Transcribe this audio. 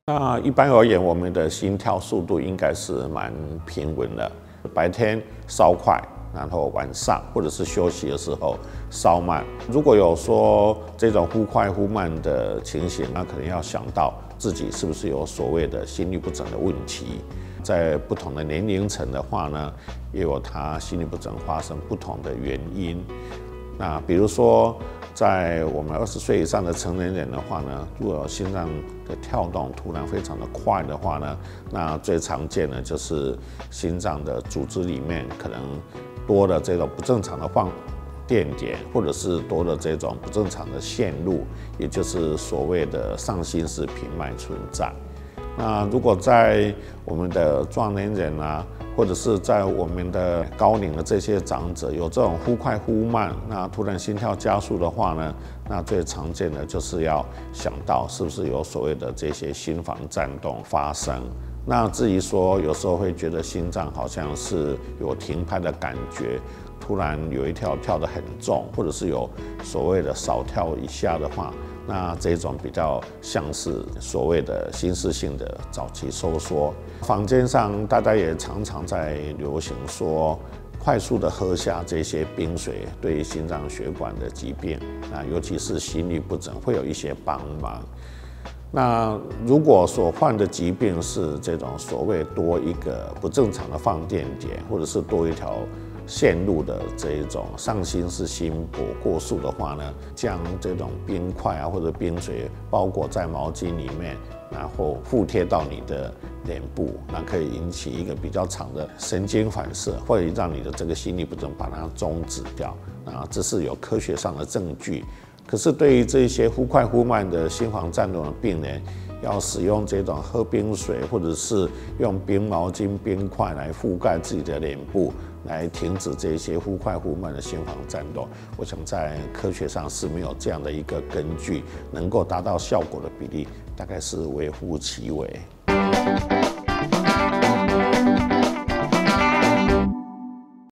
那一般而言，我们的心跳速度应该是蛮平稳的，白天稍快，然后晚上或者是休息的时候稍慢。如果有说这种忽快忽慢的情形，那可能要想到自己是不是有所谓的心律不整的问题。在不同的年龄层的话呢，也有它心律不整发生不同的原因。那比如说，在我们20岁以上的成年人的话呢，如果心脏的跳动突然非常的快的话呢，那最常见的就是心脏的组织里面可能多了这种不正常的放电点，或者是多了这种不正常的线路，也就是所谓的上心室频脉存在。那如果在我们的壮年人啊，或者是在我们的高龄的这些长者有这种忽快忽慢，那突然心跳加速的话呢，那最常见的就是要想到是不是有所谓的这些心房颤动发生。那至于说有时候会觉得心脏好像是有停拍的感觉，突然有一跳跳得很重，或者是有所谓的少跳一下的话，那这种比较像是所谓的心室性的早期收缩。坊间上大家也常常在流行说，快速的喝下这些冰水对心脏血管的疾病，那尤其是心律不整会有一些帮忙。那如果所患的疾病是这种所谓多一个不正常的放电点，或者是多一条线路的这一种上心室心搏过速的话呢，将这种冰块啊或者冰水包裹在毛巾里面，然后附贴到你的脸部，那可以引起一个比较长的神经反射，会让你的这个心律不整把它终止掉。啊，这是有科学上的证据。可是对于这些忽快忽慢的心房颤动的病人，要使用这种喝冰水，或者是用冰毛巾、冰块来覆盖自己的脸部，来停止这些忽快忽慢的心房颤动。我想在科学上是没有这样的一个根据，能够达到效果的比例大概是微乎其微。